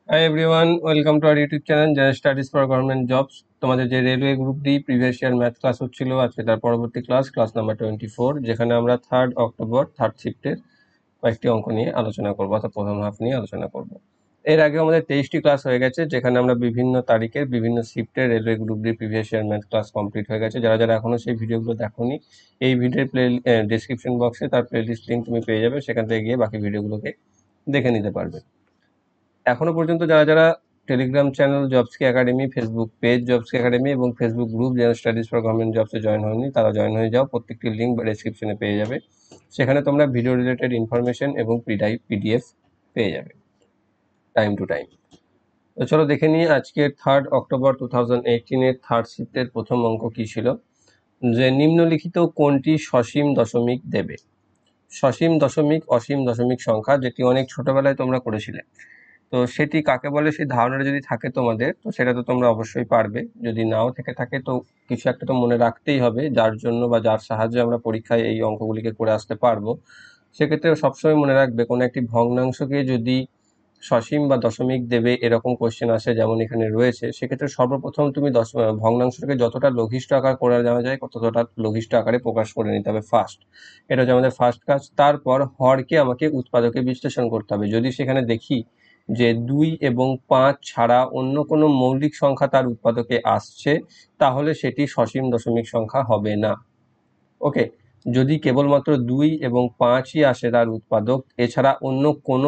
High everyone, welcome to our YouTube channel general studies for government jobs. তোমাদের যে railway group D previous year math class হচ্ছিল, আজকে তার পরবর্তী class number 24, যেখানে আমরা 3rd অক্টোবর থার্ড শিফটের কয়েকটি অঙ্ক নিয়ে আলোচনা করবো, অর্থাৎ প্রথম হাফ নিয়ে আলোচনা করব। এর আগে আমাদের 23টি ক্লাস হয়ে গেছে, যেখানে আমরা বিভিন্ন তারিখের বিভিন্ন শিফটের railway group D previous year math class complete হয়ে গেছে। যারা যারা এখনো সেই ভিডিওগুলো দেখোনি, এই ভিডিওর ডিসক্রিপশন বক্সে তার প্লেলিস্ট লিঙ্ক তুমি পেয়ে যাবে, সেখান থেকে গিয়ে বাকি ভিডিওগুলোকে দেখে নিতে পারবে। এখনো পর্যন্ত যারা যারা টেলিগ্রাম চ্যানেল জবসকি একাডেমি, ফেসবুক পেজ জবসকি একাডেমি এবং Facebook group general studies for government জবসে জয়েন হয়নি, তারা জয়েন হয়ে যাও। প্রত্যেকটি লিঙ্ক বা ডেসক্রিপশনে পেয়ে যাবে। সেখানে তোমরা ভিডিও রিলেটেড ইনফরমেশন এবং পিডিএফ পেয়ে যাবে টাইম টু টাইম। তো চলো দেখে নিই আজকের 3rd অক্টোবর 2018-এর থার্ড শিফটের প্রথম অঙ্ক কি ছিল, যে নিম্নলিখিত কোনটি সসীম দশমিক দেবে। সসীম দশমিক অসীম দশমিক সংখ্যা, যেটি অনেক ছোটবেলায় তোমরা করেছিলে, তো সেটি কাকে বলে সেই ধারণাটা যদি থাকে তোমাদের, তো সেটা তো তোমরা অবশ্যই পারবে। যদি নাও থেকে থাকে তো কিছু একটা তো মনে রাখতেই হবে, যার জন্য বা যার সাহায্যে আমরা পরীক্ষায় এই অঙ্কগুলিকে করে আসতে পারবো। সেক্ষেত্রে সবসময় মনে রাখবে, কোনো একটি ভগ্নাংশকে যদি সসীম বা দশমিক দেবে এরকম কোশ্চেন আসে, যেমন এখানে রয়েছে, সেক্ষেত্রে সর্বপ্রথম তুমি ভগ্নাংশটাকে যতটা লঘিষ্ঠ আকার করে নেওয়া যায় ততটা লঘিষ্ঠ আকারে প্রকাশ করে নিতে হবে ফার্স্ট। এটা হচ্ছে আমাদের ফার্স্ট কাজ। তারপর হরকে আমাকে উৎপাদকে বিশ্লেষণ করতে হবে। যদি সেখানে দেখি যে 2 এবং 5 ছাড়া অন্য কোনো মৌলিক সংখ্যা তার উৎপাদকে আসছে, তাহলে সেটি সসীম দশমিক সংখ্যা হবে না। ওকে, যদি কেবলমাত্র 2 এবং 5ই আসে তার উৎপাদক, এছাড়া অন্য কোনো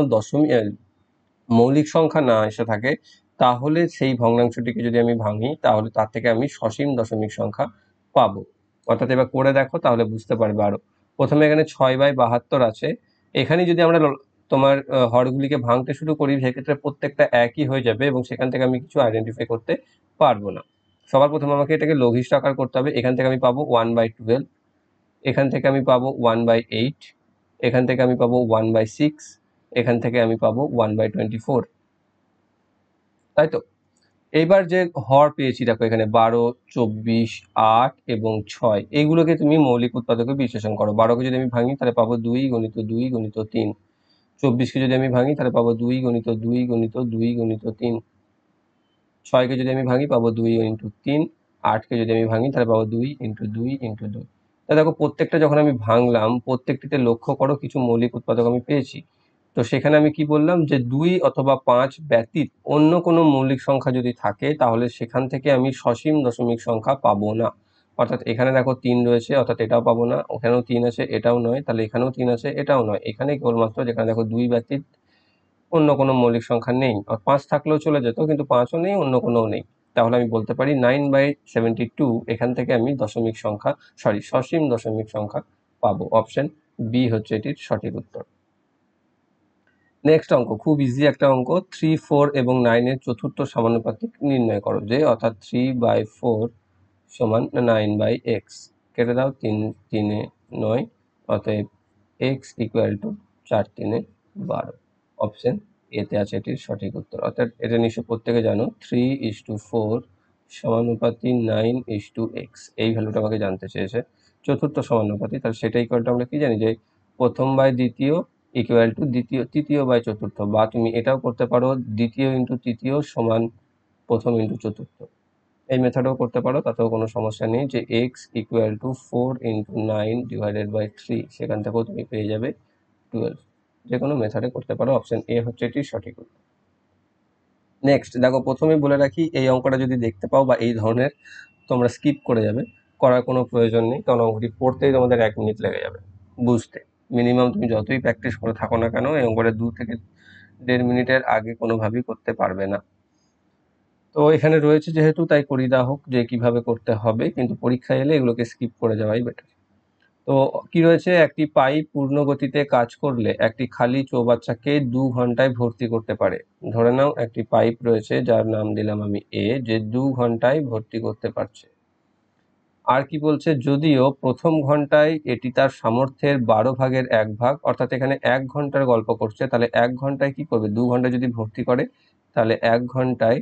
মৌলিক সংখ্যা না এসে থাকে, তাহলে সেই ভগ্নাংশটিকে যদি আমি ভাঙি, তাহলে তার থেকে আমি সসীম দশমিক সংখ্যা পাবো। অর্থাৎ এবার করে দেখো, তাহলে বুঝতে পারবে আরো। প্রথমে এখানে 6/72 আছে। এখানে যদি আমরা তোমার হরগুলিকে ভাঙতে শুরু করি, সেক্ষেত্রে প্রত্যেকটা একই হয়ে যাবে এবং সেখান থেকে আমি কিছু আইডেন্টিফাই করতে পারবো না। সবার প্রথমে আমাকে এটাকে লঘিষ্ঠ আকার করতে হবে। এখান থেকে আমি পাবো 1/12, এখান থেকে আমি পাবো 1/8, এখান থেকে আমি পাবো 1/6, এখান থেকে আমি পাবো 1/24, তাই তো। এইবার যে হর পেয়েছি, দেখো এখানে 12, 24, 8 এবং 6, এইগুলোকে তুমি মৌলিক উৎপাদকে বিশ্লেষণ করো। 12কে যদি আমি ভাঙি, তাহলে পাবো 2 গুণিত 2 গুণিত 3। 24কে যদি আমি ভাঙি, তাহলে পাবো 2 গুণিত 2 গুণিত 2 গুণিত 3। 6কে যদি আমি ভাঙি, পাবো 2 ইন্টু 3। 8কে যদি আমি ভাঙি, তাহলে পাবো 2 ইন্টু 2 ইন্টু 2। তা দেখো, প্রত্যেকটা যখন আমি ভাঙলাম, প্রত্যেকটিতে লক্ষ্য করো কিছু মৌলিক উৎপাদক আমি পেয়েছি। তো সেখানে আমি কি বললাম, যে 2 অথবা 5 ব্যতীত অন্য কোনো মৌলিক সংখ্যা যদি থাকে, তাহলে সেখান থেকে আমি সসীম দশমিক সংখ্যা পাবো না। অর্থাৎ এখানে দেখো 3 রয়েছে, অর্থাৎ এটাও পাবো না। ওখানেও 3 আছে, এটাও নয়। তাহলে এখানেও 3 আছে, এটাও নয়। এখানে কেবলমাত্র যেখানে দেখো 2 ব্যতীত অন্য কোনো মৌলিক সংখ্যা নেই। 5 থাকলেও চলে যেত, কিন্তু 5ও নেই, অন্য কোনোও নেই। তাহলে আমি বলতে পারি 9/72, এখান থেকে আমি দশমিক সংখ্যা, সসীম দশমিক সংখ্যা পাবো। অপশন বি হচ্ছে এটির সঠিক উত্তর। নেক্সট অঙ্ক খুব ইজি একটা অঙ্ক। 3, 4 এবং 9 এর চতুর্থ সমানুপাতিক নির্ণয় করো, যে অর্থাৎ 3/4 সমান 9/x। কেটে দাও, 3 3 9, অতএব x ইকুয়াল টু 4 3 12। অপশন এতে আছে এটির সঠিক উত্তর। অর্থাৎ এটা নিশ্চয় প্রত্যেকে জানো, 3:4 সমানুপাতি 9:x, এই ভ্যালুটা আমাকে জানতে চেয়েছে। চতুর্থ সমানুপাতি, তাহলে সেটা ইকুয়াল টু আমরা কি জানি, যে প্রথম বাই দ্বিতীয় ইকুয়াল টু তৃতীয় বাই চতুর্থ, বা তুমি এটাও করতে পারো, দ্বিতীয় ইন্টু তৃতীয় সমান প্রথম ইন্টু চতুর্থ। এই মেথডেও করতে পারো, তাতেও কোনো সমস্যা নেই। যে x equal to 4 into 9 divided by 3, সেখান থেকেও তুমি পেয়ে যাবে 12। যে কোনো মেথডে করতে পারো। অপশন এ হচ্ছে এটির সঠিক উত্তর। নেক্সট দেখো, প্রথমেই বলে রাখি, এই অঙ্কটা যদি দেখতে পাও বা এই ধরনের, তোমরা স্কিপ করে যাবে, করার কোনো প্রয়োজন নেই, কারণ অঙ্কটি পড়তেই তোমাদের 1 মিনিট লেগে যাবে বুঝতে। মিনিমাম তুমি যতই প্র্যাকটিস করে থাকো না কেন, এই অঙ্কটা 2 থেকে 1.5 মিনিটের আগে কোনোভাবেই করতে পারবে না। তো এখানে রয়েছে যেহেতু, তাই করিয়ে দেওয়া হোক যে কিভাবে করতে হবে, কিন্তু পরীক্ষায় এলে এগুলোকে স্কিপ করে যাওয়াই বেটার। তো কি রয়েছে, একটি পাইপ পূর্ণ গতিতে কাজ করলে একটি খালি চৌবাচ্চাকে 2 ঘন্টায় ভর্তি করতে পারে। ধরে নাও একটি পাইপ রয়েছে, যার নাম দিলাম আমি এ, যে 2 ঘন্টায় ভর্তি করতে পারছে। আর কি বলছে, যদিও প্রথম ঘন্টায় এটি তার সামর্থ্যের 12/1 অর্থাৎ এখানে 1 ঘন্টার গল্প করছে, তাহলে 1 ঘন্টায় কি করবে, 2 ঘন্টায় যদি ভর্তি করে, তাহলে 1 ঘন্টায়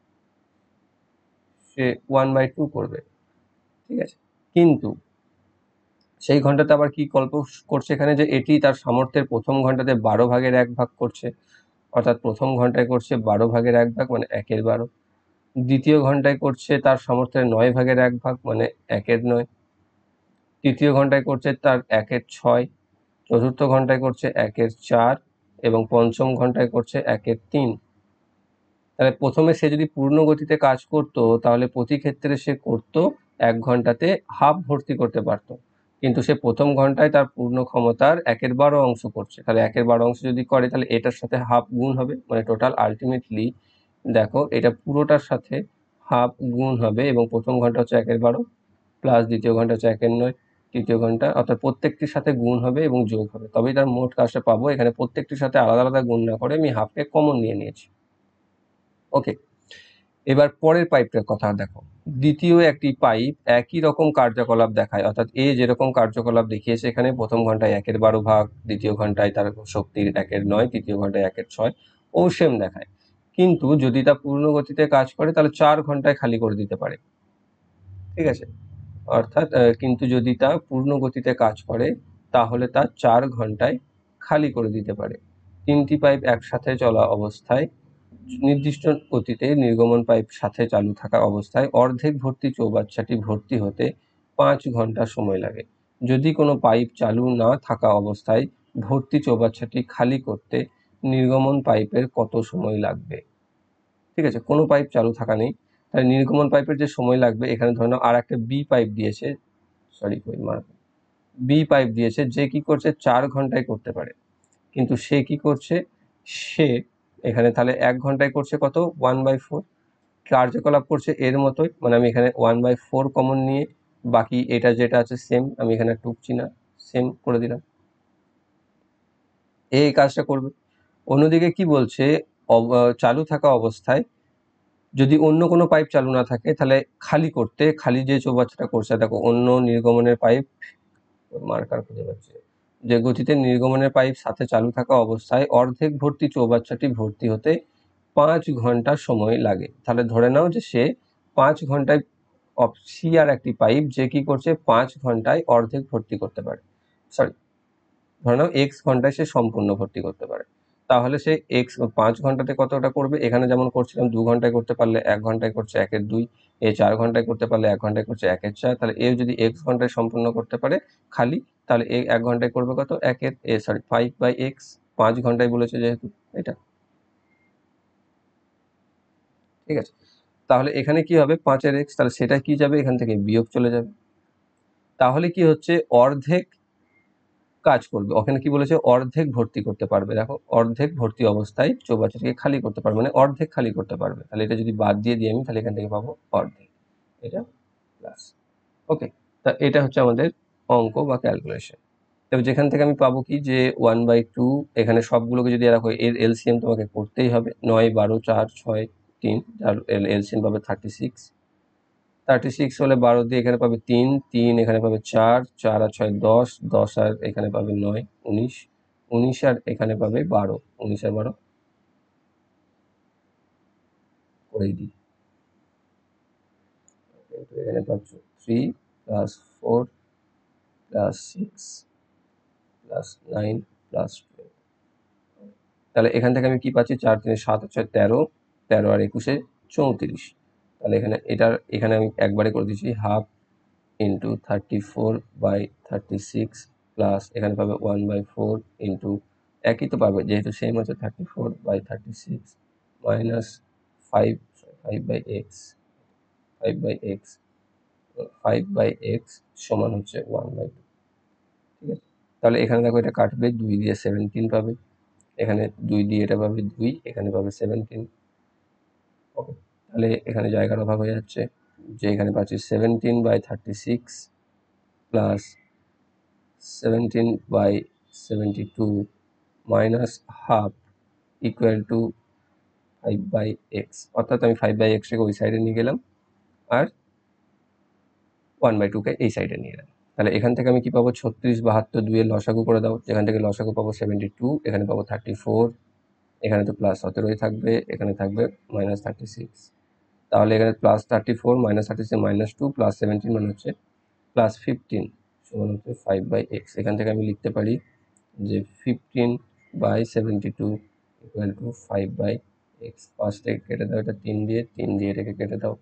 সে 1/2 করবে। ঠিক আছে, কিন্তু সেই ঘন্টাতে আবার কি গল্প করছে এখানে, যে এটি তার সামর্থ্যের প্রথম ঘন্টাতে 12/1 করছে। অর্থাৎ প্রথম ঘন্টায় করছে 12/1 মানে 1/12, দ্বিতীয় ঘন্টায় করছে তার সামর্থ্যের 9/1 মানে 1/9, তৃতীয় ঘন্টায় করছে তার 1/6, চতুর্থ ঘন্টায় করছে 1/4 এবং পঞ্চম ঘন্টায় করছে 1/3। তাহলে প্রথমে সে যদি পূর্ণ গতিতে কাজ করতো তাহলে প্রতি ক্ষেত্রে সে করতো 1 ঘন্টাতে হাফ ভর্তি করতে পারতো, কিন্তু সে প্রথম ঘন্টায় তার পূর্ণ ক্ষমতার 1/12 অংশ করছে। তাহলে 1/12 অংশ যদি করে তাহলে এটার সাথে হাফ গুণ হবে, মানে টোটাল আলটিমেটলি দেখো এটা পুরোটার সাথে হাফ গুণ হবে এবং প্রথম ঘন্টা হচ্ছে 1/12 প্লাস দ্বিতীয় ঘন্টা হচ্ছে 1/9, তৃতীয় ঘন্টা, অর্থাৎ প্রত্যেকটির সাথে গুণ হবে এবং যোগ হবে, তবেই তার মোট কাজটা পাবো। এখানে প্রত্যেকটির সাথে আলাদা আলাদা গুণ না করে আমি হাফকে কমন নিয়ে নিয়েছি। ওকে, এবার পরের পাইপটার কথা দেখো। দ্বিতীয় একটি পাইপ একই রকম কার্যকলাপ দেখায়, অর্থাৎ এ যেরকম কার্যকলাপ দেখিয়েছে এখানে প্রথম ঘন্টায় 1/12, দ্বিতীয় ঘন্টায় তার শক্তির 1/9, তৃতীয় ঘন্টায় 1/6 ও সেম দেখায়, কিন্তু যদি তা পূর্ণ গতিতে কাজ করে তাহলে 4 ঘন্টায় খালি করে দিতে পারে। ঠিক আছে, অর্থাৎ কিন্তু যদি তা পূর্ণ গতিতে কাজ করে তাহলে তা 4 ঘন্টায় খালি করে দিতে পারে। তিনটি পাইপ একসাথে চলা অবস্থায় নির্দিষ্ট গতিতে নির্গমন পাইপ সাথে চালু থাকা অবস্থায় অর্ধেক ভর্তি চৌবাচ্চাটি ভর্তি হতে 5 ঘন্টা সময় লাগে। যদি কোনো পাইপ চালু না থাকা অবস্থায় ভর্তি চৌবাচ্চাটি খালি করতে নির্গমন পাইপের কত সময় লাগবে? ঠিক আছে, কোনো পাইপ চালু থাকা নেই, তাই নির্গমন পাইপের যে সময় লাগবে, এখানে ধরে নাও আর একটা বি পাইপ দিয়েছে, বি পাইপ দিয়েছে, যে কি করছে 4 ঘন্টায় করতে পারে, কিন্তু সে কি করছে, সে এখানে তাহলে 1 ঘন্টায় করছে কত, 1/4, কার্যকলাপ করছে এর মতোই, মানে আমি এখানে 1/4 কমন নিয়ে বাকি এটা যেটা আছে সেম, আমি এখানে টুকছি না, সেম করে দিলাম, এই কাজটা করবে। অন্যদিকে কি বলছে, চালু থাকা অবস্থায় যদি অন্য কোনো পাইপ চালু না থাকে তাহলে খালি যে চৌবাচ্চাটা করছে, দেখো অন্য নির্গমনের পাইপ মার্কার খুঁজে পাচ্ছে, যে গতিতে নির্গমনের পাইপ সাথে চালু থাকা অবস্থায় অর্ধেক ভর্তি চৌবাচ্চাটি ভর্তি হতে 5 ঘন্টা সময় লাগে। তাহলে ধরে নাও যে সে 5 ঘন্টায় সি আর একটি পাইপ যে কি করছে 5 ঘন্টায় অর্ধেক ভর্তি করতে পারে, সরি ধরে নাও এক্স ঘন্টায় সে সম্পূর্ণ ভর্তি করতে পারে, তাহলে সে এক্স 5 ঘন্টাতে কতটা করবে, এখানে যেমন করছিলাম 2 ঘন্টায় করতে পারলে 1 ঘন্টায় করছে 1/2, এ 4 ঘন্টায় করতে পারলে 1 ঘন্টায় করছে 1/4, তাহলে এ যদি এক্স ঘন্টায় সম্পূর্ণ করতে পারে খালি, তাহলে এ 1 ঘন্টায় করবে কত 5/x, 5 ঘন্টায় বলেছে যেহেতু এটা। ঠিক আছে, তাহলে এখানে কি হবে 5/x, তাহলে সেটা কি যাবে এখান থেকে বিয়োগ চলে যাবে, তাহলে কি হচ্ছে অর্ধেক কাজ করবে। ওখানে কি বলেছে, অর্ধেক ভর্তি করতে পারবে, দেখো অর্ধেক ভর্তি অবস্থায় চৌবাচ্চাটিকে খালি করতে পারবে, মানে অর্ধেক খালি করতে পারবে, তাহলে এটা যদি বাদ দিয়ে দিই আমি তাহলে এখান থেকে পাবো অর্ধেক, এটা প্লাস। ওকে, তা এটা হচ্ছে আমাদের অঙ্ক বা ক্যালকুলেশন। তবে যেখান থেকে আমি পাবো কি যে 1/2, এখানে সবগুলোকে যদি রাখো এর এলসিএম তোমাকে করতেই হবে, 9, 12, 4, 6, 3, যার এলসিএম পাবে 36, 36 হলে 12 দিয়ে এখানে পাবে 3, 3 এখানে পাবে 4, 4 আর 6 10, 10 আর এখানে পাবে 9, 19, 19 আর এখানে পাবে 12, 19 আর 12 করেই দিই, এখানে পাচ্ছ 3 প্লাস 4 প্লাস 6 প্লাস 9 প্লাস 12, তাহলে এখান থেকে আমি কি পাচ্ছি 4 3 7 6 13, 13 আর 21 34, তাহলে এখানে আমি একবারে করে দিচ্ছি হাফ ইন্টু 34/36 প্লাস এখানে পাবে 1/4 ইন্টু একই তো পাবে যেহেতু সেম হচ্ছে 34/36 মাইনাস 5/x 5/x 5/x সমান হচ্ছে 1/2। ঠিক আছে, তাহলে এখানে দেখো এটা কাটবে, 2 দিয়ে 17 পাবে, এখানে 2 দিয়ে এটা পাবে 2, এখানে পাবে 17। ওকে, তাহলে এখানে জায়গার অভাব হয়ে যাচ্ছে, যে এখানে পাচ্ছি 17/36 plus 17/72 minus half equal to 5/x, অর্থাৎ আমি 5/x কে ওই সাইডে নিয়ে গেলাম আর 1/2 কে এই সাইডে নিয়ে এলাম। তাহলে এখান থেকে আমি কি পাবো 36, 72, 2 এর লসাগু করে দাও, যেখান থেকে লসাগু পাবো 72, এখানে পাবো 34, এখানে তো প্লাস 17 থাকবে, এখানে থাকবে -36, তাহলে এখানে +34 -36 -2 +17 মানে হচ্ছে +15 সমান হচ্ছে 5/x। এখান থেকে আমি লিখতে পারি যে 15/72 ইকুয়াল টু 5/x। 5 থেকে কেটে দাও এটা 3 দিয়ে, 3 দিয়ে এটাকে কেটে দাও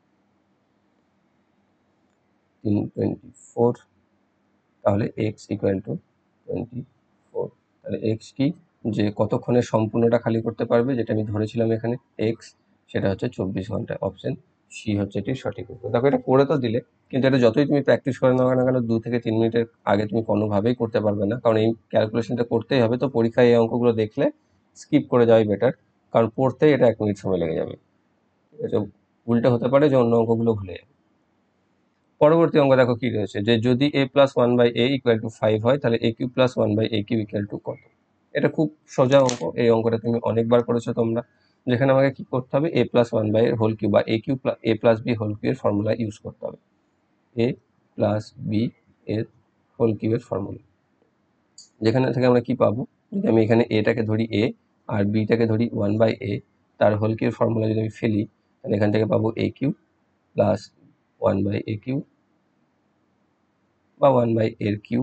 3 24, তাহলে x ইকুয়াল টু 24। তাহলে x কি, যে কতক্ষণে সম্পূর্ণটা খালি করতে পারবে, যেটা আমি ধরেছিলাম এখানে x, সেটা হচ্ছে 24 ঘন্টা। অপশন সি হচ্ছে এটি সঠিক উত্তর। দেখো এটা করে তো দিলে, কিন্তু এটা যতই তুমি প্র্যাকটিস করে নাও না কেন 2 থেকে 3 মিনিটের আগে তুমি কোনোভাবেই করতে পারবে না, কারণ এই ক্যালকুলেশনটা করতেই হবে। তো পরীক্ষায় এই অঙ্কগুলো দেখলে স্কিপ করে যাওয়াই বেটার, কারণ পড়তেই এটা 1 মিনিট সময় লেগে যাবে। ঠিক আছে, উল্টো হতে পারে যে অন্য অঙ্কগুলো ভুলে যাবে। পরবর্তী অঙ্ক দেখো কি রয়েছে, যে যদি a plus 1/a equal to 5 হয়, তাহলে a cube plus 1/a cube equal to কত? এটা খুব সোজা অঙ্ক। এই অঙ্কটা তুমি অনেকবার করেছো তোমরা, যেখানে আমাকে কি করতে হবে, a plus 1/a whole cube বা a cube a plus b whole কিউবের ফর্মুলা ইউজ করতে হবে। a প্লাস b এর হোল কিউবের ফর্মুলা, যেখানে থেকে আমরা কি পাবো, যদি আমি এখানে এটাকে ধরি a আর bটাকে ধরি 1/a, তার হোল কিউবের ফর্মুলা যদি আমি ফেলি, তাহলে এখান থেকে পাবো a cube plus 1/a cube বা 1/a এর cube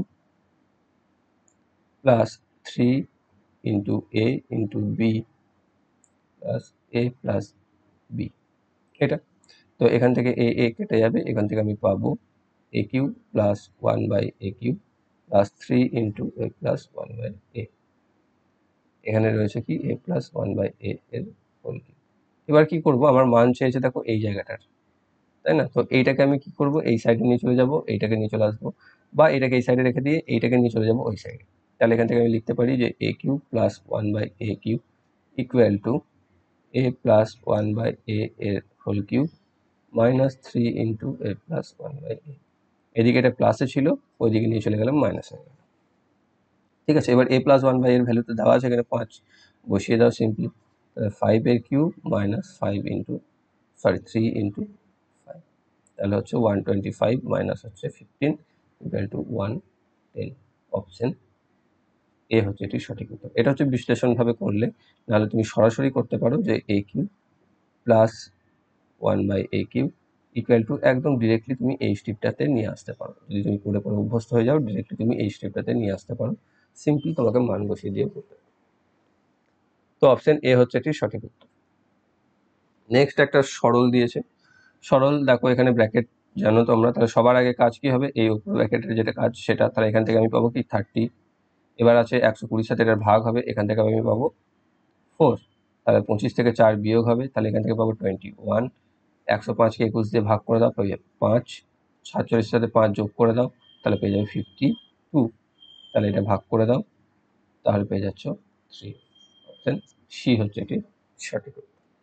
plus 3 into a into b plus a plus b। এটা তো এখান থেকে a কেটে যাবে, এখান থেকে আমি পাবো a cube plus 1/a cube plus 3 into a plus 1/a। এখানে রয়েছে কি a প্লাস 1/a এর হোল কিউব। এবার কি করব, আমার মান চেয়েছে দেখো এই জায়গাটার, তাই না? তো এইটাকে আমি কি করব, এই সাইডে নিয়ে চলে যাব, এইটাকে নিয়ে চলে আসবো, বা এটাকে এই সাইডে রেখে দিয়ে এইটাকে নিয়ে চলে যাব ওই সাইডে। তাহলে এখান থেকে আমি লিখতে পারি যে a cube plus 1/a cube equal to a plus 1/a এর whole cube minus 3 into a plus 1/a। এদিকে এটা প্লাসে ছিল, ওইদিকে নিয়ে চলে গেলাম মাইনাসে। ঠিক আছে, এবার a প্লাস 1/a এর ভ্যালু তো দেওয়া আছে এখানে 5, বসিয়ে দাও সিম্পলি। 5 এর কিউব মাইনাস 5 ইন্টু 3 ইন্টু 5, তাহলে হচ্ছে 125 মাইনাস হচ্ছে 15 ইকুয়াল টু 110। অপশন এ হচ্ছে এটি সঠিক উত্তর। এটা হচ্ছে বিশ্লেষণভাবে করলে, নাহলে তুমি সরাসরি করতে পারো যে a cube plus 1/a cube equal to, একদম ডিরেক্টলি তুমি এই স্টেপটাতে নিয়ে আসতে পারো। যদি তুমি পড়ে পড়ে অভ্যস্ত হয়ে যাও, ডিরেক্টলি তুমি এই স্টেপটাতে নিয়ে আসতে পারো, সিম্পলি তোমাকে মান বসিয়ে দিয়ে করতে পারো। তো অপশন এ হচ্ছে এটি সঠিক উত্তর। নেক্সট একটা সরল দিয়েছে। সরল দেখো এখানে ব্র্যাকেট জানো তোমরা, তাহলে সবার আগে কাজ কি হবে, এই উপর ব্র্যাকেটের যেটা কাজ সেটা, তাহলে এখান থেকে আমি পাবো কি 30। এবার আছে 120 সাথে এটার ভাগ হবে, এখান থেকে আমি পাবো 4। তাহলে 25 থেকে 4 বিয়োগ হবে, তাহলে এখান থেকে পাবো 21। 105কে 21 দিয়ে ভাগ করে দাও, পেয়ে যাবে 5। 47 সাথে 5 যোগ করে দাও, তাহলে পেয়ে যাবে 52। তাহলে এটা ভাগ করে দাও, তাহলে পেয়ে যাচ্ছ 3। অপশন সি হচ্ছে এটি সঠিক।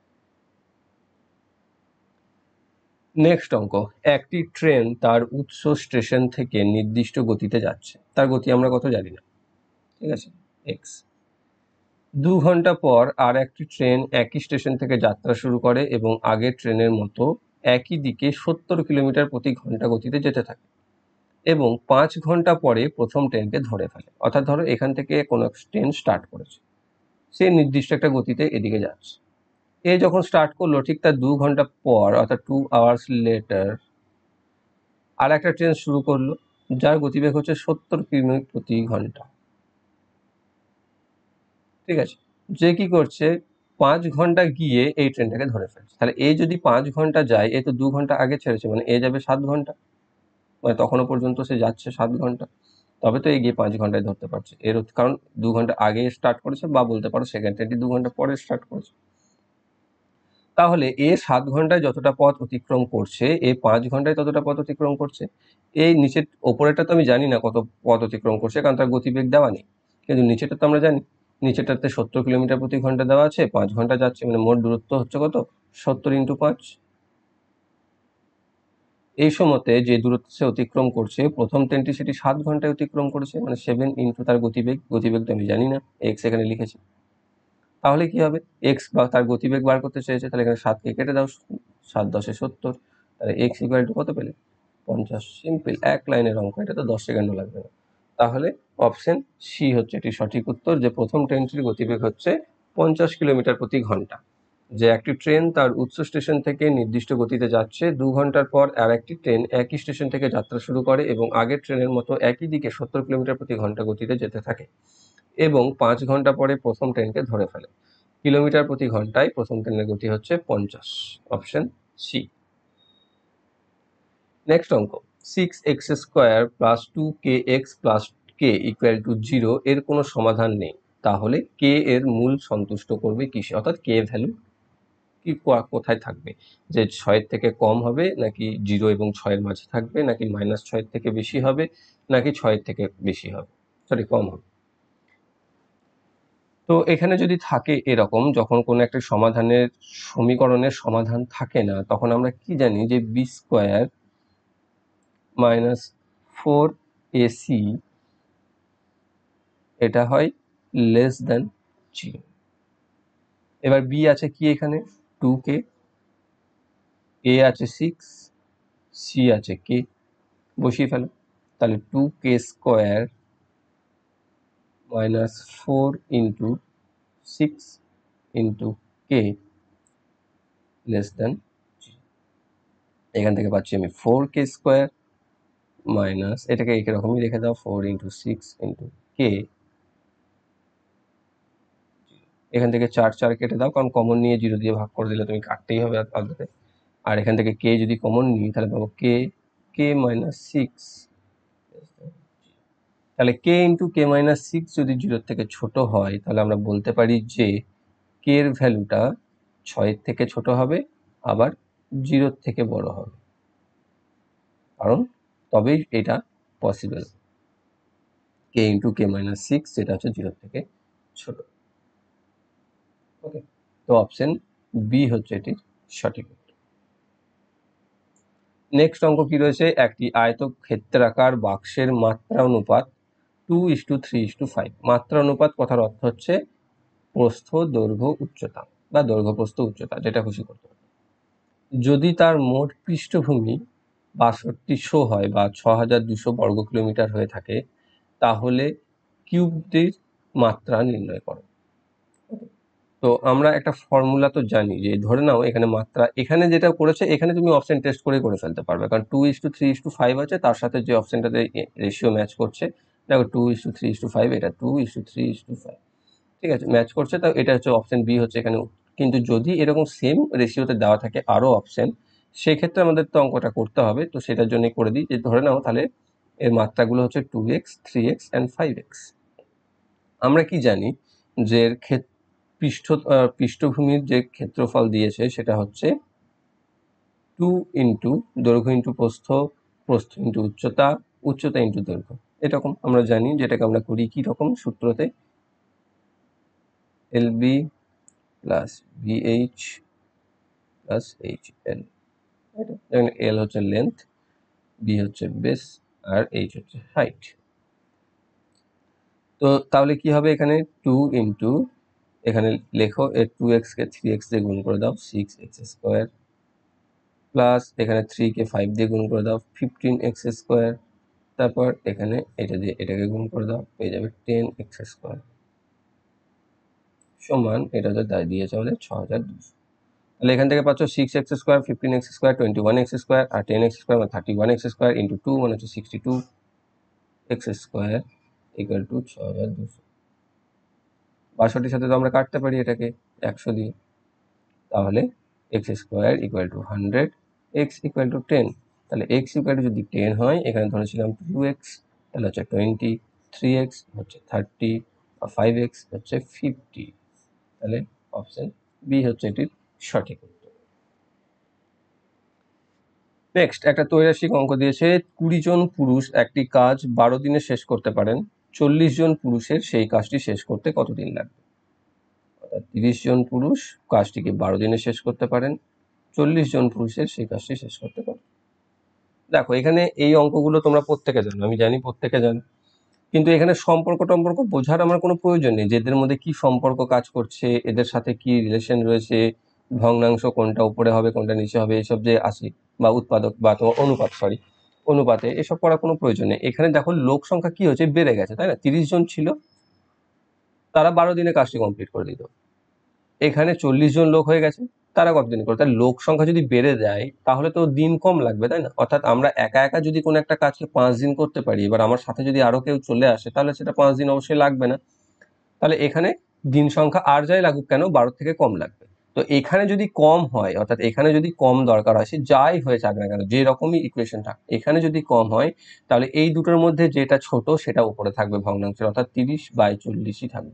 নেক্সট অঙ্ক, একটি ট্রেন তার উৎস স্টেশন থেকে নির্দিষ্ট গতিতে যাচ্ছে, তার গতি আমরা কত জানি না, ঠিক আছে, এক্স। 2 ঘন্টা পর আর একটি ট্রেন একই স্টেশন থেকে যাত্রা শুরু করে এবং আগের ট্রেনের মতো একই দিকে 70 কিলোমিটার প্রতি ঘন্টা গতিতে যেতে থাকে এবং 5 ঘন্টা পরে প্রথম ট্রেনকে ধরে ফেলে। অর্থাৎ ধরো এখান থেকে কোনো ট্রেন স্টার্ট করেছে, সে নির্দিষ্ট একটা গতিতে এদিকে যাচ্ছে। এ যখন স্টার্ট করলো, ঠিক তার 2 ঘন্টা পর অর্থাৎ 2 আওয়ার্স লেটার আর একটা ট্রেন শুরু করলো, যার গতিবেগ হচ্ছে 70 কিমি প্রতি ঘন্টা। ঠিক আছে, যে কি করছে, 5 ঘন্টা গিয়ে এই ট্রেনটাকে ধরে ফেলছে। তাহলে এ যদি 5 ঘন্টা যায়, এ তো 2 ঘন্টা আগে ছেড়েছে, মানে এ যাবে 7 ঘন্টা, মানে তখনও পর্যন্ত সে যাচ্ছে 7 ঘন্টা, তবে তো এগিয়ে 5 ঘন্টায় ধরতে পারছে। কারণ 2 ঘন্টা আগে স্টার্ট করেছে, বা বলতে পারো সেকেন্ড ট্রেনটি 2 ঘন্টা পরে স্টার্ট করেছে। তাহলে এ 7 ঘন্টায় যতটা পথ অতিক্রম করছে, এ 5 ঘন্টায় ততটা পথ অতিক্রম করছে। এই নিচের ওপরেটা তো আমি জানি না কত পথ অতিক্রম করছে, কারণ তার গতিবেগ দেওয়া নেই, কিন্তু নিচেটা তো আমরা জানি। নিচেটাতে 70 কিলোমিটার প্রতি ঘন্টা দেওয়া আছে, 5 ঘন্টা যাচ্ছে, মানে মোট দূরত্ব হচ্ছে কত, 70 ইন্টু 5। এই সময়তে যে দূরত্ব সে অতিক্রম করছে, প্রথম ট্রেনটি সেটি 7 ঘন্টায় অতিক্রম করেছে, মানে 7 ইন্টু তার গতিবেগ। গতিবেগ তো আমি জানি না, এক্স এখানে লিখেছি। তাহলে কি হবে, এক্স বা তার গতিবেগ বার করতে চেয়েছে, তাহলে এখানে 7কে কেটে দাও, 7 10 70, তাহলে এক্স ইকুয়াল টু কত পেলে, 50। সিম্পল, এক লাইনের অঙ্ক, এটা তো 10 সেকেন্ডও লাগবে না। তাহলে অপশন সি হচ্ছে এটি সঠিক উত্তর, যে প্রথম ট্রেনটির গতিবেগ হচ্ছে 50 কিলোমিটার প্রতি ঘন্টা। যে একটি ট্রেন তার উৎস স্টেশন থেকে নির্দিষ্ট গতিতে যাচ্ছে, 2 ঘন্টার পর আর একটি ট্রেন একই স্টেশন থেকে যাত্রা শুরু করে এবং আগের ট্রেনের মতো একই দিকে 70 কিলোমিটার প্রতি ঘন্টা গতিতে যেতে থাকে এবং 5 ঘন্টা পরে প্রথম ট্রেনকে ধরে ফেলে। কিলোমিটার প্রতি ঘন্টায় প্রথম ট্রেনের গতি হচ্ছে 50। Option C. নেক্সট অঙ্ক, 6x² plus 2kx plus k equal to 0 এর কোনো সমাধান নেই, তাহলে k এর মূল সন্তুষ্ট করবে কিসে? অর্থাৎ k ভ্যালু কি কোথায় থাকবে? যে 6 থেকে কম হবে, নাকি 0 এবং 6 এর মাঝে থাকবে, নাকি -6 থেকে বেশি হবে, নাকি 6 থেকে বেশি হবে, সরি কম হবে। তো এখানে যদি থাকে এরকম, যখন কোনো একটা সমাধানের সমীকরণের সমাধান থাকে না, তখন আমরা কি জানি যে b² - 4ac এটা হয় লেস দেন 0। এবার b আছে কি এখানে 2k, a আছে 6, c আছে k, বসিয়ে ফেলো। তাহলে 2k² - 4 into 6 into k less than 0। এখান থেকে পাচ্ছি আমি 4k² মাইনাস, এটাকে এরকমই রেখে দাও, 4 ইন্টু 6 ইন্টু k। এখান থেকে 4 কেটে দাও, কারণ কমন নিয়ে 0 দিয়ে ভাগ করে দিলে তুমি কাটতেই হবে আলাদাতে। আর এখান থেকে k যদি কমন নিই তাহলে পাবো k - 6। তাহলে k ইন্টু k - 6 যদি 0 থেকে ছোট হয়, তাহলে আমরা বলতে পারি যে k এর ভ্যালুটা 6 থেকে ছোট হবে, আবার 0 থেকে বড় হবে, কারণ তবেই এটা পসিবল। k ইন্টু k - 6 যেটা হচ্ছে 0 থেকে ছোট। ওকে, তো অপশন বি হচ্ছে এটির সঠিক উত্তর। নেক্সট অঙ্ক কি রয়েছে, একটি আয়তক্ষেত্রাকার বাক্সের মাত্রা অনুপাত 2:3:5। মাত্রা অনুপাত কথার অর্থ হচ্ছে প্রস্থ দৈর্ঘ্য উচ্চতা, বা দৈর্ঘ্য প্রস্থ উচ্চতা, যেটা খুশি করতে পারে। যদি তার মোট পৃষ্ঠভূমি 6200 হয় বা 6200 বর্গ কিলোমিটার হয়ে থাকে, তাহলে কিউবটির মাত্রা নির্ণয় করো। তো আমরা একটা ফর্মুলা তো জানি, যে ধরে নাও এখানে মাত্রা, এখানে যেটা করেছে এখানে তুমি অপশন টেস্ট করে ফেলতে পারবে, কারণ 2:3:5 আছে, তার সাথে যে অপশনটাতে রেশিও ম্যাচ করছে, দেখো 2:3:5, এটা 2:3:5, ঠিক আছে, ম্যাচ করছে, তাও এটা হচ্ছে অপশন বি হচ্ছে এখানে। কিন্তু যদি এরকম সেম রেশিওতে দেওয়া থাকে আরো অপশন, সেক্ষেত্রে আমাদের তো অঙ্কটা করতে হবে। তো সেটার জন্য করে দিই, যে ধরে নাও তাহলে এর মাত্রাগুলো হচ্ছে 2x, 3x and 5x। আমরা কি জানি যে এর পৃষ্ঠভূমির যে ক্ষেত্রফল দিয়েছে সেটা হচ্ছে 2 ইন্টু দৈর্ঘ্য ইন্টু প্রস্থ, প্রস্থ ইন্টু উচ্চতা, উচ্চতা ইন্টু দৈর্ঘ্য। এরকম আমরা জানি, যেটাকে আমরা করি কি রকম সূত্রতে, LB plus BH plus HL। L হচ্ছে লেন্থ, B হচ্ছে বেস, আর H হচ্ছে হাইট। তো তাহলে কি হবে এখানে 2 ইন্টু, এখানে লেখো 2x কে 3x দিয়ে গুণ করে দাও, 6x², প্লাস এখানে 3 কে 5 দিয়ে গুণ করে দাও, 15x², তারপর এখানে এটা দিয়ে এটাকে গুণ করে দাও, পেয়ে যাবে 10x², সমান এটা হচ্ছে দিয়েছে আমাদের 6200। তাহলে এখান থেকে পাচ্ছ 6x², 15x², 21x² আর 10x² মানে 31x² ইন্টু 2 মানে হচ্ছে 62x² ইকুয়াল টু 6200। 62-র সাথে তো আমরা কাটতে পারি এটাকে 100 দিয়ে, তাহলে x² equal to 100, x equal to 10। তাহলে x ইকুয়াল টু যদি 10 হয়, এখানে ধরেছিলাম 2x, তাহলে হচ্ছে 20, 3x হচ্ছে 30, আর 5x হচ্ছে 50। তাহলে অপশন বি হচ্ছে এটির সঠিক উত্তর। নেক্সট একটা ত্রৈরাশিক অঙ্ক দিয়েছে, 20 জন পুরুষ একটি কাজ 12 দিনে শেষ করতে পারেন, 40 জন পুরুষের সেই কাজটি শেষ করতে কতদিন লাগবে? অর্থাৎ 30 জন পুরুষ কাজটিকে 12 দিনে শেষ করতে পারেন, 40 জন পুরুষের সেই কাজটি শেষ করতে পারেন। দেখো এখানে এই অঙ্কগুলো তোমরা প্রত্যেকে জানো, আমি জানি প্রত্যেকে জানো, কিন্তু এখানে সম্পর্ক টম্পর্ক বোঝার আমার কোনো প্রয়োজন নেই, যে এদের মধ্যে কি সম্পর্ক কাজ করছে, এদের সাথে কি রিলেশন রয়েছে, ভগ্নাংশ কোনটা উপরে হবে কোনটা নিচে হবে, এসব যে আসে, বা উৎপাদক বা তোমার অনুপাতে এসব করার কোনো প্রয়োজন নেই। এখানে দেখো লোক সংখ্যা কি হচ্ছে, বেড়ে গেছে, তাই না? 30 জন ছিল, তারা 12 দিনে কাজটি কমপ্লিট করে দিত। এখানে 40 জন লোক হয়ে গেছে, তারা কতদিন করে? তার লোক সংখ্যা যদি বেড়ে যায় তাহলে তো দিন কম লাগবে, তাই না? অর্থাৎ আমরা একা একা যদি কোনো একটা কাজকে 5 দিন করতে পারি, এবার আমার সাথে যদি আরো কেউ চলে আসে, তাহলে সেটা 5 দিন অবশ্যই লাগবে না। তাহলে এখানে দিন সংখ্যা আর যাই লাগুক কেন 12 থেকে কম লাগবে। তো এখানে যদি কম হয়, অর্থাৎ এখানে যদি কম দরকার হয়, সে যাই হয়ে যাক না কেন, যে রকমই ইকুয়েশন থাক, এখানে যদি কম হয় তাহলে এই দুটোর মধ্যে যেটা ছোট সেটা উপরে থাকবে ভগ্নাংশের, অর্থাৎ 30/40ই থাকবে।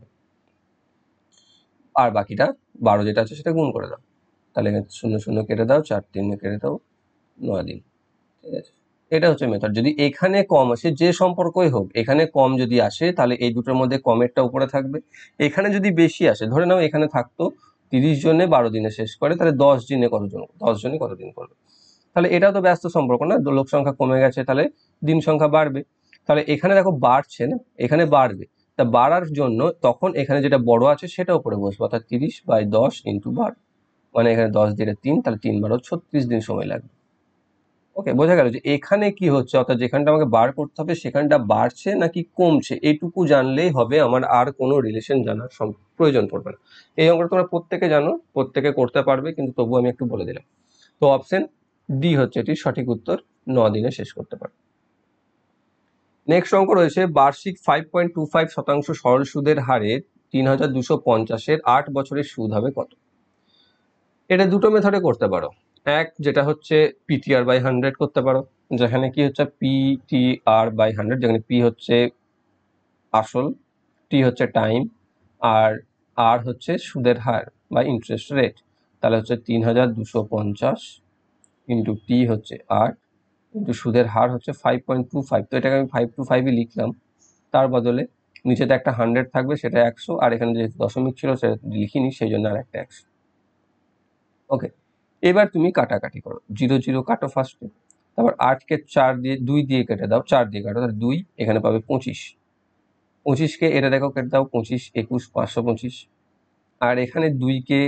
আর বাকিটা 12 যেটা আছে সেটা গুণ করে দাও। তাহলে এখানে 0 0 কেটে দাও, 4 3 কেটে দাও, 9 দিন। ঠিক আছে, এটা হচ্ছে মেথড। যদি এখানে কম আসে, যে সম্পর্কই হোক, এখানে কম যদি আসে তাহলে এই দুটোর মধ্যে কমেরটা উপরে থাকবে। এখানে যদি বেশি আসে, ধরে নাও এখানে থাকতো 30 জনে 12 দিনে শেষ করে, তাহলে 10 দিনে কতজন, 10 জনে কতদিন করবে। তাহলে এটাও তো ব্যস্ত সম্পর্ক না, লোক সংখ্যা কমে গেছে তাহলে দিন সংখ্যা বাড়বে। তাহলে এখানে দেখো বাড়ছে না, এখানে বাড়বে। তা বাড়ার জন্য তখন এখানে যেটা বড় আছে সেটা উপরে বসবে, অর্থাৎ 30/10 ইন্টু 12, মানে এখানে 10 দিয়ে 3, তাহলে 3 12 36 দিন সময় লাগবে। ওকে, বোঝা গেল যে এখানে কি হচ্ছে, অর্থাৎ যেখানটা আমাকে বার করতে হবে সেখানটা বাড়ছে নাকি কমছে, এইটুকু জানলেই হবে, আমার আর কোনো রিলেশন জানার প্রয়োজন পড়বে না। এই অঙ্কটা তোমরা প্রত্যেকে জানো, প্রত্যেকে করতে পারবে, কিন্তু তবু আমি একটু বলে দিলাম। তো অপশন ডি হচ্ছে এটির সঠিক উত্তর, 9 দিনে শেষ করতে পারবে। নেক্সট অঙ্ক রয়েছে, বার্ষিক 5.25% সরল সুদের হারে 3250-এর 8 বছরের সুদ হবে কত। এটা দুটো মেথডে করতে পারো। এক, যেটা হচ্ছে PTR/100 করতে পারো, যেখানে কি হচ্ছে PTR/100, যেখানে P হচ্ছে আসল, T হচ্ছে টাইম, আর R হচ্ছে সুদের হার বা ইন্টারেস্ট রেট। তাহলে হচ্ছে 3250 ইন্টু T হচ্ছে 8 ইন্টু সুদের হার হচ্ছে 5.25। তো এটাকে আমি 525ই লিখলাম, তার বদলে নিচেতে একটা 100 থাকবে, সেটা 100, আর এখানে যেহেতু দশমিক ছিল সেটা লিখিনি, সেই জন্য আর একটা 100। ওকে, এবার তুমি কাটাকাটি করো, 0 0 কাটো ফার্স্টে, তারপর 8কে 2 দিয়ে কেটে দাও, 4 দিয়ে কাটো, তাহলে 2, এখানে পাবে 25। 25কে এটা দেখো কেটে দাও, 25 21 525। আর এখানে 2কে,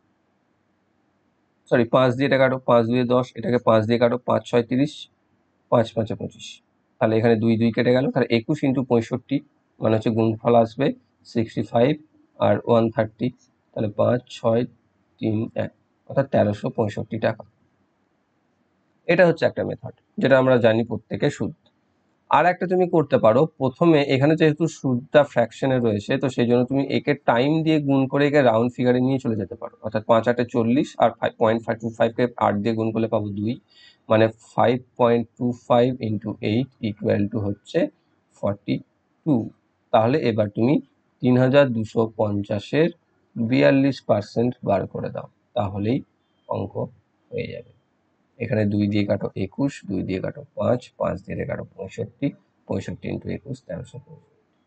সরি 5 দিয়ে এটা কাটো, 5 2 10, এটাকে 5 দিয়ে কাটো, 5 6 30, 5 5 25। তাহলে এখানে 2 2 কেটে গেল, তাহলে 21 ইন্টু 65, মানে হচ্ছে গুণফল আসবে 65 আর 130, তাহলে 5 6 3 1, অর্থাৎ 1365 টাকা। এটা হচ্ছে একটা মেথড, যেটা আমরা জানি প্রত্যেকে সুদ। আর একটা তুমি করতে পারো, প্রথমে এখানে যেহেতু সুদটা ফ্র্যাকশনে রয়েছে, তো সেই জন্য তুমি একে টাইম দিয়ে গুণ করে একে রাউন্ড ফিগারে নিয়ে চলে যেতে পারো, অর্থাৎ 5 8 40, আর 5.525কে 8 দিয়ে গুণ করলে পাবো 2, মানে 5.25 ইন্টু 8 ইকুয়াল টু হচ্ছে 42। তাহলে এবার তুমি 3250-এর 42% বার করে দাও, তাহলেই অঙ্ক হয়ে যাবে। এখানে 2 দিয়ে কাটো 21, 2 দিয়ে কাটো 5, 5 দিয়ে কাটো 65, 65 ইন্টু 21 1365।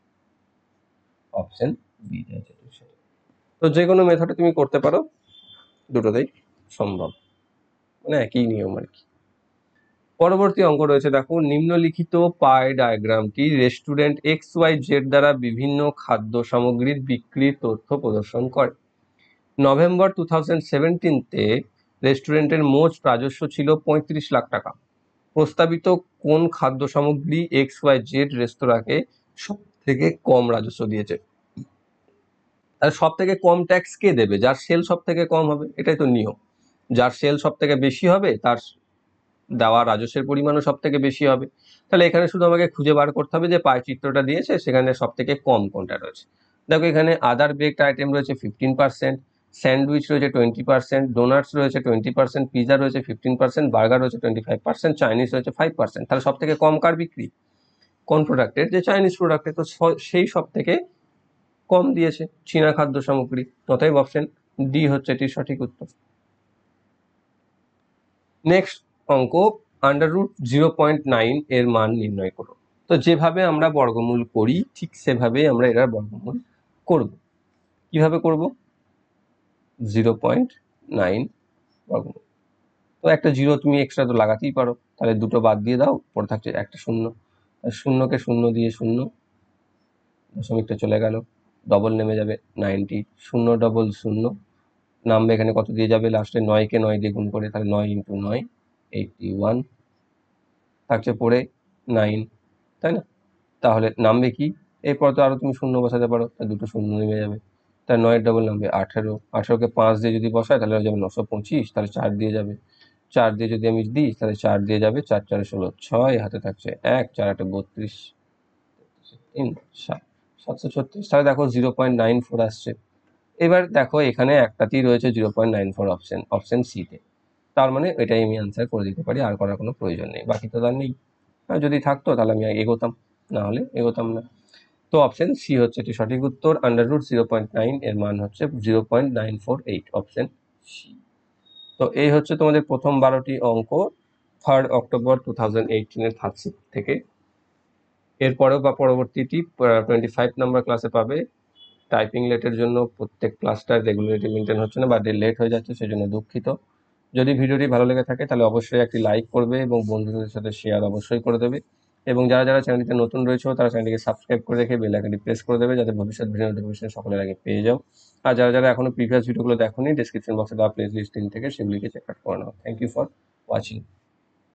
অপশন বি আছে। তো যে কোনো মেথডে তুমি করতে পারো, দুটোতেই সম্ভব, মানে একই নিয়ম আর কি। পরবর্তী অঙ্ক রয়েছে, দেখো, নিম্নলিখিত পাই ডায়াগ্রামটি রেস্টুরেন্ট XYZ দ্বারা বিভিন্ন খাদ্য সামগ্রীর বিক্রির তথ্য প্রদর্শন করে। নভেম্বর 2017-তে রেস্টুরেন্টের মোট রাজস্ব ছিল 35 লাখ টাকা। প্রস্তাবিত কোন খাদ্য সামগ্রী XYZ রেস্তোরাঁকে সব থেকে কম রাজস্ব দিয়েছে। তাহলে সব থেকে কম ট্যাক্স কে দেবে? যার সেল সব থেকে কম হবে, এটাই তো নিয়ম। যার সেল সব থেকে বেশি হবে তার দেওয়া রাজস্বের পরিমাণও সব থেকে বেশি হবে। তাহলে এখানে শুধু আমাকে খুঁজে বার করতে হবে যে পায় চিত্রটা দিয়েছে সেখানে সব থেকে কম কোনটা রয়েছে। দেখো, এখানে আদার বেকড আইটেম রয়েছে 15%, স্যান্ডউইচ রয়েছে 20%, ডোনাটস রয়েছে 20%, পিজা রয়েছে 15%, বার্গার রয়েছে 25%, চাইনিজ রয়েছে 5%। তাহলে সব থেকে কম কার বিক্রি? কোন প্রোডাক্টের? যে চাইনিজ প্রোডাক্টের। তো সেই সব থেকে কম দিয়েছে চীনা খাদ্য সামগ্রী, অতএব অপশন ডি হচ্ছে এটির সঠিক উত্তর। নেক্সট অঙ্ক, √0.9 এর মান নির্ণয় করো। তো যেভাবে আমরা বর্গমূল করি ঠিক সেভাবে আমরা এর বর্গমূল করব। কিভাবে করব? 0.9 বর্গমূল। তো একটা 0 তুমি এক্সট্রা তো লাগাতেই পারো, তাহলে দুটো বাদ দিয়ে দাও, পরে থাকছে একটা 0। শূন্যকে 0 দিয়ে 0, দশমিকটা চলে গেল, ডবল নেমে যাবে 90, 0 ডবল 0 নামবে, এখানে কত দিয়ে যাবে লাস্টে? 9কে 9 দিয়ে গুণ করে, তাহলে 9 ইন্টু 9 81, থাকছে পড়ে 9, তাই না? তাহলে নামবে কি? এরপর তো আরো তুমি শূন্য বসাতে পারো, তাহলে দুটো শূন্য নেমে যাবে, তাহলে 9 ডবল নামবে 18, 18কে 5 দিয়ে যদি বসায় তাহলে হয়ে যাবে 925, তাহলে 4 দিয়ে যাবে, 4 দিয়ে যদি আমি দিই তাহলে 4 দিয়ে যাবে, 4 4 16 6, হাতে থাকছে 1, 4 8 32, 3 7, 736, তাহলে দেখো 0.94 আসছে। এবার দেখো এখানে একটাতেই রয়েছে 0.94 অপশন সিতে, তার মানে এটাই আমি অ্যান্সার করে দিতে পারি, আর করার কোনো প্রয়োজন নেই, বাকি তো তার নেই। আর যদি থাকতো তাহলে আমি এগোতাম, না হলে এগোতাম না। তো অপশন সি হচ্ছে এটি সঠিক উত্তর। √0.9 এর মান হচ্ছে 0.948, অপশন সি। তো এই হচ্ছে তোমাদের প্রথম 12টি অঙ্ক 3rd অক্টোবর 2018 থার্ড শিফট থেকে। এরপরেও বা পরবর্তীটি 25 নম্বর ক্লাসে পাবে। টাইপিং লেটের জন্য প্রত্যেক ক্লাসটার রেগুলারিটি মেনটেন হচ্ছে না বা লেট হয়ে যাচ্ছে, সেজন্য দুঃখিত। যদি ভিডিওটি ভালো লেগে থাকে তাহলে অবশ্যই একটি লাইক করবে এবং বন্ধুদের সাথে শেয়ার অবশ্যই করে দেবে, এবং যারা যারা চ্যানেলটিতে নতুন রয়েছে তারা চ্যানেলটিকে সাবস্ক্রাইব করে রেখে বেল আইকনটি প্রেস করে দেবে, যাতে ভবিষ্যৎ ভিডিও নোটিফিকেশন সকলের আগে পেয়ে যাও। আর যারা যারা এখনো প্রিভিয়াস ভিডিওগুলো দেখোনি, ডেসক্রিপশন বক্সে দেওয়া প্লে লিস্ট থেকে সেগুলিকে চেক আউট করে নাও। Thank you for watching.